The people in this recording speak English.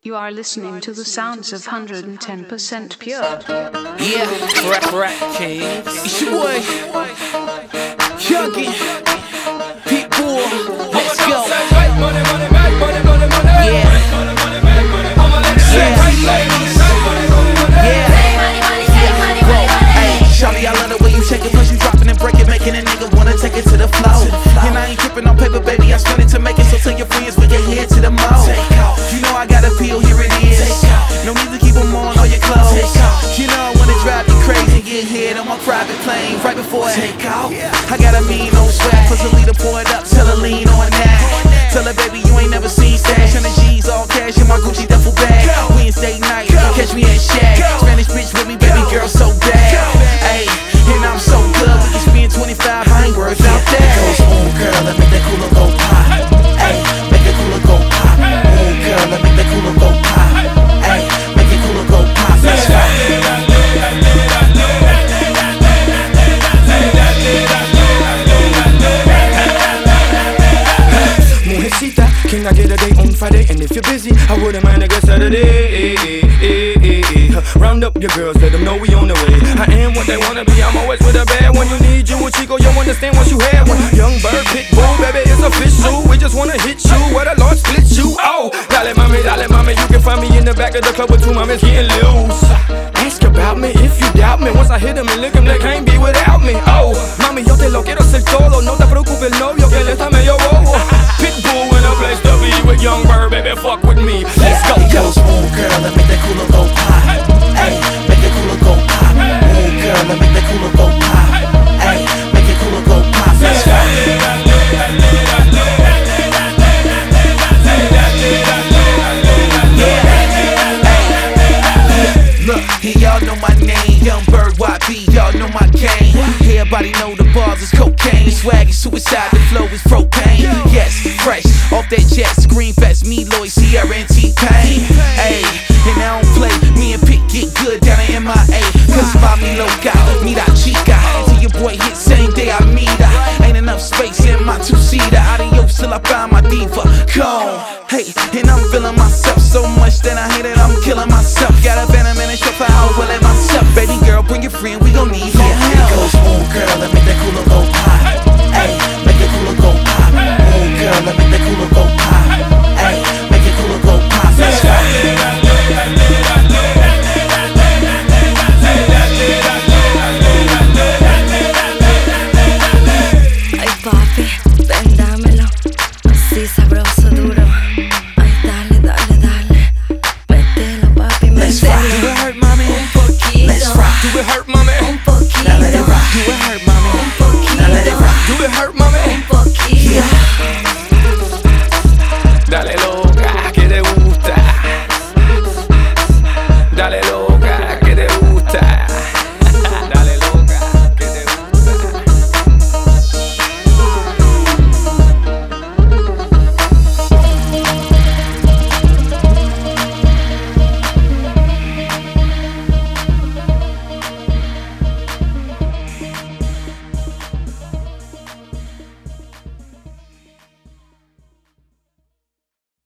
You are listening to the sounds of 110% Pure. Yeah, rap kings. It's your boy, Youngin, Pitbull. Let's go. Shawty, I love the way you shake it, plus you dropping and break it, making a nigga wanna take it to the floor. And I ain't tripping on paper, baby, I spend it to make it. So tell your friends we get head to the mall. You know I got a feel, here it is. No need to keep them on all your clothes. You know I wanna drive you crazy, get head on my private plane right before I take off. I got a mean old swag, plus a leader pour it up, tell her lean on that. Tell her baby you ain't never seen stash, and the G's all cash in my Gucci duffel bag. Wednesday night, catch me at Shag. Spanish bitch with me, baby girl so bad. Ayy, and I'm so good, we can spend 25, I ain't worth out that. Goes on girl, let make that cooler go pop. Ayy, make that cooler go pop. On girl, let make that cooler go pop. Ayy, make it cooler go pop. Let's go. Can I get a date on Friday? And if you're busy, I wouldn't mind a good Saturday. Round up your girls, let them know we on the way. I am what they wanna be, I'm always with a bad one. You need you a Chico, you understand once you have one. Young bird, Pitbull, baby, it's official. We just wanna hit you, where the Lord split you. Oh, dale mami, you can find me in the back of the club with two mamas getting loose. Ask about me if you doubt me. Once I hit them and lick them, they can't be without me. Oh, mami, yo te lo quiero hacer todo. No te preocupes, el novio que él está medio bobo. Pitbull in a place to be with Young Bird, baby, fuck with me. Let's go. Goes on girl, let make that cooler go pop. Ayy, make that cooler go pop. On girl, let make that cooler go pop. Ayy, make it cooler go pop. Let's go. Look, here y'all know my name, Young Bird YB, y'all know my game. Everybody know the bars is cocaine, swag is suicide, the flow is propane. Yes, fresh, off that jet, Scream Fest, me, Lloyd, Sierra, and T-Pain. Ayy, and I don't play, me and Pitt get good down in MIA. Cause mami loca, mira chica, until your boy hit same day I meet her. Ain't enough space in my two-seater, adios till I find my diva. Gone, hey, and I'm feeling myself so much that I hate it, I'm killing myself. Got a venom in a shop, I will let myself. Baby girl, bring your friend, we gon' need help. It goes on girl, let me